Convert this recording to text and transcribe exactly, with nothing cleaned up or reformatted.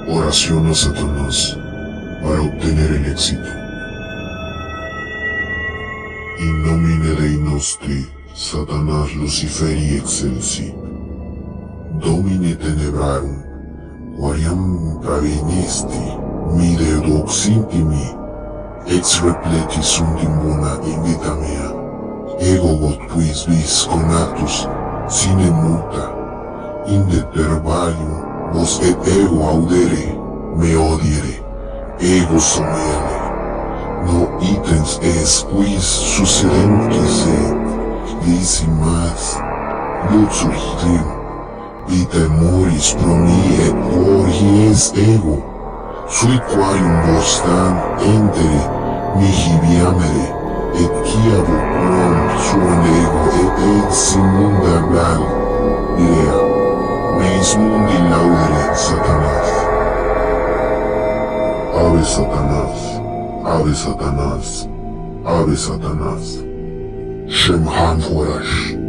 Oración a Satanás para obtener el éxito. In nomine Dei nostri, Satanás Luciferi excelsi. Domine tenebrarum, quariam pravenesti, mide doxintimi, ex repleti sunt in bona invita mea. Ego vot quis vis conatus, sine multa, inde per valium, vos et ego audere, me odiere, ego somele. No itens es quis succedentes et lisimas, luxus dim, vitae moris pro mi et quories ego, sui qualium vos tam entere mihi viamere, et quia vocum suon ego et ex immunda gal, idea, meis mundi laudere Satanás. Ave Satanás, Ave Satanás, Ave Satanás, Shem Han Horash.